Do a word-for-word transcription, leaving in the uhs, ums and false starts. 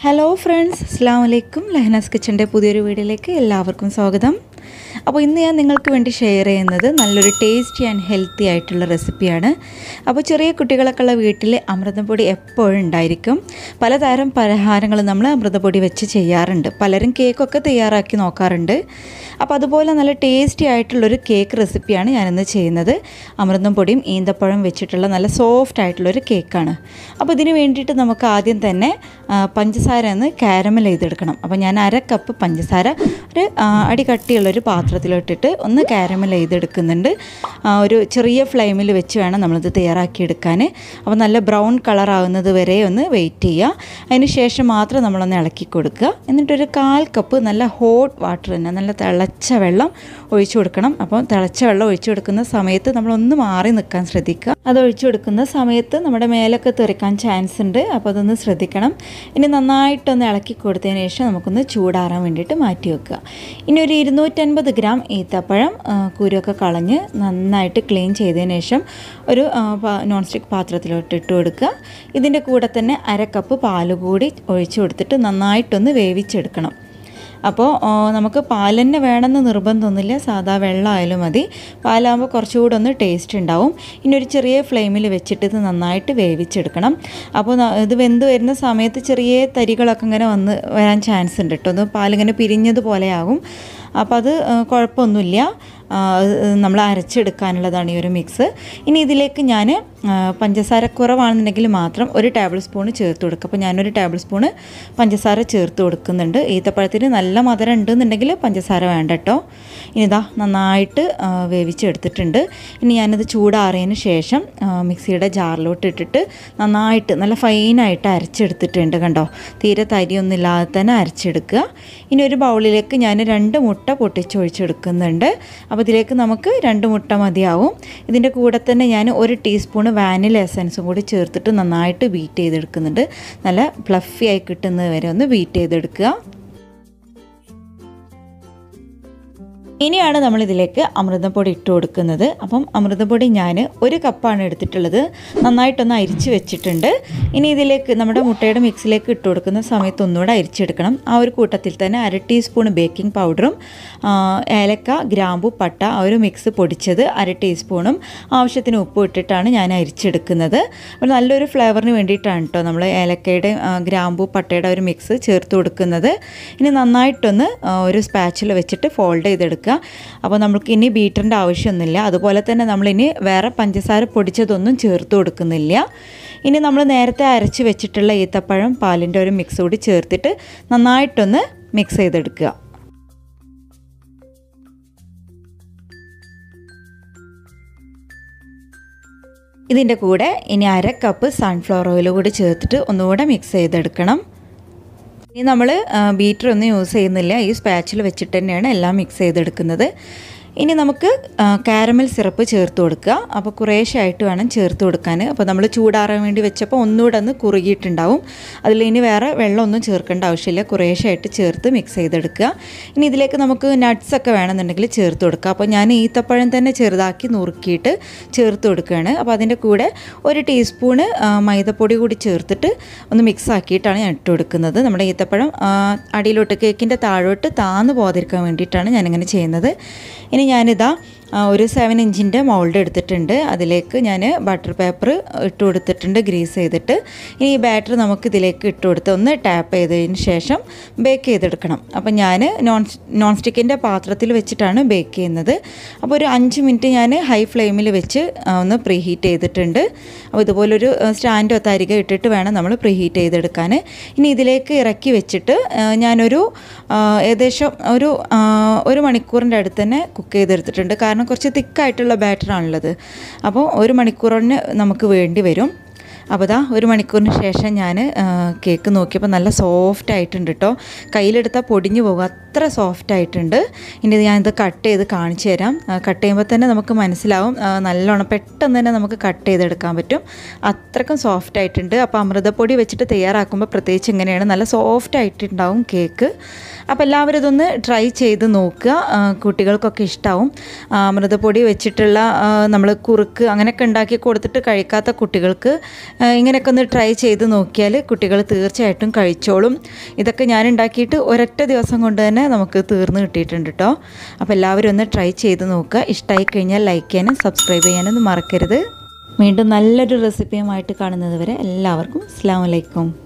Hello friends, അസ്സലാമു അലൈക്കും. ലെഹ്നാസ് കിച്ചൻ്റെ പുതിയൊരു വീഡിയോയിലേക്ക് എല്ലാവർക്കും സ്വാഗതം. അപ്പോൾ ഇന്ന് ഞാൻ നിങ്ങൾക്ക് വേണ്ടി ഷെയർ ചെയ്യുന്നത് നല്ലൊരു ടേസ്റ്റി ആൻഡ് ഹെൽത്തി ആയിട്ടുള്ള റെസിപ്പിയാണ്. അപ്പോൾ ചെറിയ കുട്ടികളൊക്കെ ഉള്ള വീട്ടിൽ അമൃതപ്പൊടി എപ്പോഴും ഉണ്ടായിരിക്കും. പലതരം പലഹാരങ്ങൾ നമ്മൾ അമൃതപ്പൊടി വെച്ച് ചെയ്യാറുണ്ട്. പലരും കേക്കൊക്കെ തയ്യാറാക്കി നോക്കാറുണ്ട്. അപ്പോൾ അതുപോലെ നല്ല ടേസ്റ്റി ആയിട്ടുള്ളൊരു കേക്ക് റെസിപ്പിയാണ് ഞാനിന്ന് ചെയ്യുന്നത്. അമൃതം പൊടിയും ഈന്തപ്പഴം വെച്ചിട്ടുള്ള നല്ല സോഫ്റ്റ് ആയിട്ടുള്ളൊരു കേക്കാണ്. അപ്പോൾ ഇതിന് വേണ്ടിയിട്ട് നമുക്ക് ആദ്യം തന്നെ പഞ്ചസാര ഒന്ന് കാരമൽ ചെയ്തെടുക്കണം. അപ്പോൾ ഞാൻ അര കപ്പ് പഞ്ചസാര ഒരു അടി കട്ടിയുള്ളൊരു പാത്രത്തിലിട്ടിട്ട് ഒന്ന് കാരമൽ ചെയ്തെടുക്കുന്നുണ്ട്. ഒരു ചെറിയ ഫ്ലെയിമിൽ വെച്ച് വേണം നമ്മളിത് തയ്യാറാക്കിയെടുക്കാൻ. അപ്പോൾ നല്ല ബ്രൗൺ കളറാവുന്നത് വരെ ഒന്ന് വെയിറ്റ് ചെയ്യുക. അതിന് ശേഷം മാത്രം നമ്മളൊന്ന് ഇളക്കി കൊടുക്കുക. എന്നിട്ടൊരു കാൽ കപ്പ് നല്ല ഹോട്ട് വാട്ടർ തന്നെ, നല്ല തിളച്ച വെള്ളം ഒഴിച്ചു കൊടുക്കണം. അപ്പോൾ തിളച്ച വെള്ളം ഒഴിച്ചു കൊടുക്കുന്ന സമയത്ത് നമ്മളൊന്ന് മാറി നിൽക്കാൻ ശ്രദ്ധിക്കുക. അത് ഒഴിച്ചു കൊടുക്കുന്ന സമയത്ത് നമ്മുടെ മേലൊക്കെ തെറിക്കാൻ ചാൻസ് ഉണ്ട്. അപ്പോൾ അതൊന്ന് ശ്രദ്ധിക്കണം. ഇനി നന്നായിട്ടൊന്ന് ഇളക്കി കൊടുത്തതിന് ശേഷം നമുക്കൊന്ന് ചൂടാറാൻ വേണ്ടിയിട്ട് മാറ്റി വെക്കുക. ഇനി ഒരു ഇരുന്നൂറ്റൻപത് ഗ്രാം ഈത്തപ്പഴം കുരുവൊക്കെ കളഞ്ഞ് നന്നായിട്ട് ക്ലീൻ ചെയ്തതിന് ശേഷം ഒരു നോൺ സ്റ്റിക്ക് പാത്രത്തിലോട്ട് ഇട്ട് കൊടുക്കുക. ഇതിൻ്റെ കൂടെ തന്നെ അര കപ്പ് പാൽ കൂടി ഒഴിച്ചു കൊടുത്തിട്ട് നന്നായിട്ടൊന്ന് വേവിച്ചെടുക്കണം. അപ്പോൾ നമുക്ക് പാൽ തന്നെ വേണമെന്ന് നിർബന്ധമൊന്നുമില്ല, സാധാ വെള്ളമായാലും മതി. പാലാകുമ്പോൾ കുറച്ചുകൂടെ ഒന്ന് ടേസ്റ്റ് ഉണ്ടാവും. ഇനി ഒരു ചെറിയ ഫ്ലെയിമിൽ വെച്ചിട്ട് ഇത് നന്നായിട്ട് വേവിച്ചെടുക്കണം. അപ്പോൾ ഇത് വെന്ത് വരുന്ന സമയത്ത് ചെറിയ തരികളൊക്കെ ഇങ്ങനെ വന്ന് വരാൻ ചാൻസ് ഉണ്ട് കേട്ടോ. ഒന്ന് പാലിങ്ങനെ പിരിഞ്ഞതുപോലെ ആകും. അപ്പോൾ അത് കുഴപ്പമൊന്നുമില്ല, നമ്മൾ അരച്ചെടുക്കാനുള്ളതാണ് ഈ ഒരു മിക്സ്. ഇനി ഇതിലേക്ക് ഞാൻ പഞ്ചസാര കുറവാണെന്നുണ്ടെങ്കിൽ മാത്രം ഒരു ടേബിൾ സ്പൂൺ ചേർത്ത് കൊടുക്കുക. അപ്പോൾ ഞാനൊരു ടേബിൾ സ്പൂണ് പഞ്ചസാര ചേർത്ത് കൊടുക്കുന്നുണ്ട്. ഈത്തപ്പഴത്തിന് നല്ല മധുരം ഉണ്ടെന്നുണ്ടെങ്കിൽ പഞ്ചസാര വേണ്ട കേട്ടോ. ഇനി ഇതാ നന്നായിട്ട് വേവിച്ചെടുത്തിട്ടുണ്ട്. ഇനി ഞാനിത് ചൂടാറിയതിന് ശേഷം മിക്സിയുടെ ജാറിലോട്ട് ഇട്ടിട്ട് നന്നായിട്ട് നല്ല ഫൈനായിട്ട് അരച്ചെടുത്തിട്ടുണ്ട്. കണ്ടോ, തീരെ തരിയൊന്നും ഇല്ലാതെ തന്നെ അരച്ചെടുക്കുക. ഇനി ഒരു ബൗളിലേക്ക് ഞാൻ രണ്ട് മുട്ട പൊട്ടിച്ചൊഴിച്ചെടുക്കുന്നുണ്ട്. അപ്പോൾ ഇതിലേക്ക് നമുക്ക് രണ്ട് മുട്ട മതിയാവും. ഇതിൻ്റെ കൂടെ തന്നെ ഞാൻ ഒരു ടീസ്പൂൺ വാനില എസൻസും കൂടി ചേർത്തിട്ട് നന്നായിട്ട് ബീറ്റ് ചെയ്തെടുക്കുന്നുണ്ട്. നല്ല ഫ്ലഫി ആയി കിട്ടുന്നത് വരെ ഒന്ന് ബീറ്റ് ചെയ്തെടുക്കുക. ഇനിയാണ് നമ്മളിതിലേക്ക് അമൃതപ്പൊടി ഇട്ട് കൊടുക്കുന്നത്. അപ്പം അമൃതപ്പൊടി ഞാൻ ഒരു കപ്പാണ് എടുത്തിട്ടുള്ളത്. നന്നായിട്ടൊന്ന് അരിച്ച് വെച്ചിട്ടുണ്ട്. ഇനി ഇതിലേക്ക് നമ്മുടെ മുട്ടയുടെ മിക്സിലേക്ക് ഇട്ട് കൊടുക്കുന്ന സമയത്ത് ഒന്നുകൂടെ അരിച്ചെടുക്കണം. ആ ഒരു കൂട്ടത്തിൽ തന്നെ അര ടീസ്പൂൺ ബേക്കിംഗ് പൗഡറും ഏലക്ക, ഗ്രാമ്പു, പട്ട ആ ഒരു മിക്സ് പൊടിച്ചത് അര ടീസ്പൂണും ആവശ്യത്തിന് ഉപ്പും ഇട്ടിട്ടാണ് ഞാൻ അരിച്ചെടുക്കുന്നത്. അപ്പോൾ നല്ലൊരു ഫ്ലേവറിന് വേണ്ടിയിട്ടാണ് കേട്ടോ നമ്മൾ ഏലക്കയുടെ, ഗ്രാമ്പു, പട്ടയുടെ ഒരു മിക്സ് ചേർത്ത് കൊടുക്കുന്നത്. ഇനി നന്നായിട്ടൊന്ന് ഒരു സ്പാച്ചിൽ വെച്ചിട്ട് ഫോൾഡ് ചെയ്തെടുക്കുക. അപ്പോൾ നമുക്ക് ഇനി ബീറ്ററിൻ്റെ ആവശ്യമൊന്നുമില്ല. അതുപോലെ തന്നെ നമ്മളിനി വേറെ പഞ്ചസാര പൊടിച്ചതൊന്നും ചേർത്ത് കൊടുക്കുന്നില്ല. ഇനി നമ്മൾ നേരത്തെ അരച്ച് വെച്ചിട്ടുള്ള ഈത്തപ്പഴം പാലിൻ്റെ ഒരു മിക്സ് കൂടി ചേർത്തിട്ട് നന്നായിട്ടൊന്ന് മിക്സ് ചെയ്തെടുക്കുക. ഇതിൻ്റെ കൂടെ ഇനി അര കപ്പ് സൺഫ്ലവർ ഓയിൽ കൂടി ചേർത്തിട്ട് ഒന്നുകൂടെ മിക്സ് ചെയ്തെടുക്കണം. ഇനി നമ്മൾ ബീറ്റർ ഒന്നും യൂസ് ചെയ്യുന്നില്ല, ഈ സ്പാച്ചിൽ വെച്ചിട്ട് തന്നെയാണ് എല്ലാം മിക്സ് ചെയ്തെടുക്കുന്നത്. ഇനി നമുക്ക് കാരമൽ സിറപ്പ് ചേർത്ത് കൊടുക്കുക. അപ്പോൾ കുറേശ്ശായിട്ട് വേണം ചേർത്ത് കൊടുക്കാൻ. അപ്പോൾ നമ്മൾ ചൂടാറാൻ വേണ്ടി വെച്ചപ്പോൾ ഒന്നുകൂടെ ഒന്ന് കുറുകിയിട്ടുണ്ടാവും. അതിൽ ഇനി വേറെ വെള്ളമൊന്നും ചേർക്കേണ്ട ആവശ്യമില്ല, കുറേശ്ശായിട്ട് ചേർത്ത് മിക്സ് ചെയ്തെടുക്കുക. ഇനി ഇതിലേക്ക് നമുക്ക് നട്ട്സൊക്കെ വേണമെന്നുണ്ടെങ്കിൽ ചേർത്ത് കൊടുക്കുക. അപ്പോൾ ഞാൻ ഈത്തപ്പഴം തന്നെ ചെറുതാക്കി നുറുക്കിയിട്ട് ചേർത്ത് കൊടുക്കുകയാണ്. അപ്പോൾ അതിൻ്റെ കൂടെ ഒരു ടീസ്പൂണ് മൈദപ്പൊടി കൂടി ചേർത്തിട്ട് ഒന്ന് മിക്സ് ആക്കിയിട്ടാണ് ഞാൻ ഇട്ട് കൊടുക്കുന്നത്. നമ്മുടെ ഈത്തപ്പഴം അടിയിലോട്ട് കേക്കിൻ്റെ താഴോട്ട് താന്ന് പോകാതിരിക്കാൻ വേണ്ടിയിട്ടാണ് ഞാനിങ്ങനെ ചെയ്യുന്നത്. ഇനി ഞാനിതാ ഒരു സെവൻ ഇഞ്ചിൻ്റെ മൗൾഡ് എടുത്തിട്ടുണ്ട്. അതിലേക്ക് ഞാൻ ബട്ടർ പേപ്പർ ഇട്ട് കൊടുത്തിട്ടുണ്ട്, ഗ്രീസ് ചെയ്തിട്ട്. ഇനി ഈ ബാറ്റർ നമുക്ക് ഇതിലേക്ക് ഇട്ട് കൊടുത്ത് ഒന്ന് ടാപ്പ് ചെയ്തതിന് ശേഷം ബേക്ക് ചെയ്തെടുക്കണം. അപ്പം ഞാൻ നോൺ നോൺ സ്റ്റിക്കിൻ്റെ പാത്രത്തിൽ വെച്ചിട്ടാണ് ബേക്ക് ചെയ്യുന്നത്. അപ്പോൾ ഒരു അഞ്ച് മിനിറ്റ് ഞാൻ ഹൈ ഫ്ലെയിമിൽ വെച്ച് ഒന്ന് പ്രീ ഹീറ്റ് ചെയ്തിട്ടുണ്ട്. അപ്പോൾ ഇതുപോലൊരു സ്റ്റാൻഡോ തരിക ഇട്ടിട്ട് വേണം നമ്മൾ പ്രീ ഹീറ്റ് ചെയ്തെടുക്കാൻ. ഇനി ഇതിലേക്ക് ഇറക്കി വെച്ചിട്ട് ഞാനൊരു ഏകദേശം ഒരു ഒരു മണിക്കൂറിൻ്റെ അടുത്ത് തന്നെ കുക്ക് ചെയ്തെടുത്തിട്ടുണ്ട്. കാരണം കുറച്ച് തിക്കായിട്ടുള്ള ബാറ്ററാണുള്ളത്. അപ്പോൾ ഒരു മണിക്കൂറിന് നമുക്ക് വേണ്ടി വരും. അപ്പോൾ ഇതാ ഒരു മണിക്കൂറിന് ശേഷം ഞാൻ കേക്ക് നോക്കിയപ്പോൾ നല്ല സോഫ്റ്റ് ആയിട്ടുണ്ട് കേട്ടോ. കയ്യിലെടുത്താൽ പൊടിഞ്ഞു പോകും, അത്ര സോഫ്റ്റ് ആയിട്ടുണ്ട്. ഇനി ഞാനിത് കട്ട് ചെയ്ത് കാണിച്ചു തരാം. കട്ട് ചെയ്യുമ്പോൾ തന്നെ നമുക്ക് മനസ്സിലാവും, നല്ലോണം പെട്ടെന്ന് തന്നെ നമുക്ക് കട്ട് ചെയ്തെടുക്കാൻ പറ്റും, അത്രക്കും സോഫ്റ്റ് ആയിട്ടുണ്ട്. അപ്പോൾ അമൃതപ്പൊടി വെച്ചിട്ട് തയ്യാറാക്കുമ്പോൾ പ്രത്യേകിച്ച് ഇങ്ങനെയാണ്, നല്ല സോഫ്റ്റ് ആയിട്ടുണ്ടാവും കേക്ക്. അപ്പോൾ എല്ലാവരും ഇതൊന്ന് ട്രൈ ചെയ്ത് നോക്കുക, കുട്ടികൾക്കൊക്കെ ഇഷ്ടമാവും. അമൃതപ്പൊടി വെച്ചിട്ടുള്ള നമ്മൾ കുറുക്ക് അങ്ങനെയൊക്കെ ഉണ്ടാക്കി കൊടുത്തിട്ട് കഴിക്കാത്ത കുട്ടികൾക്ക് ഇങ്ങനെയൊക്കെ ഒന്ന് ട്രൈ ചെയ്ത് നോക്കിയാൽ കുട്ടികൾ തീർച്ചയായിട്ടും കഴിച്ചോളും. ഇതൊക്കെ ഞാൻ ഉണ്ടാക്കിയിട്ട് ഒരൊറ്റ ദിവസം കൊണ്ട് തന്നെ നമുക്ക് തീർന്ന് കിട്ടിയിട്ടുണ്ട് കേട്ടോ. അപ്പോൾ എല്ലാവരും ഒന്ന് ട്രൈ ചെയ്ത് നോക്കുക. ഇഷ്ടമായി കഴിഞ്ഞാൽ ലൈക്ക് ചെയ്യാനും സബ്സ്ക്രൈബ് ചെയ്യാനൊന്നും മറക്കരുത്. വീണ്ടും നല്ലൊരു റെസിപ്പിയുമായിട്ട് കാണുന്നത് വരെ എല്ലാവർക്കും അസ്സലാമു അലൈക്കും.